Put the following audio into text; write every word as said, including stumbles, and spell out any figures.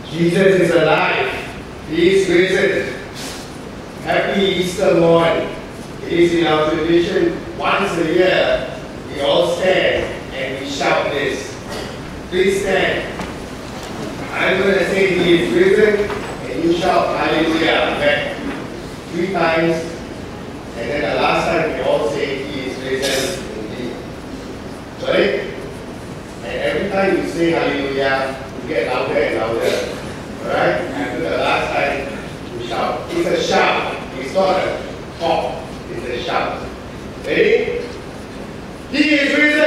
Jesus is alive. He is risen. Happy Easter morning. It is in our tradition, once a year, we all stand and we shout this. Please stand. I'm going to say He is risen, and you shout Hallelujah back three times, and then the last time we all say He is risen indeed. Sorry? And every time you say Hallelujah, you get louder and louder. Alright? After the last time, you shout. It's a shout. It's not a talk. It's a shout. Ready? He is risen!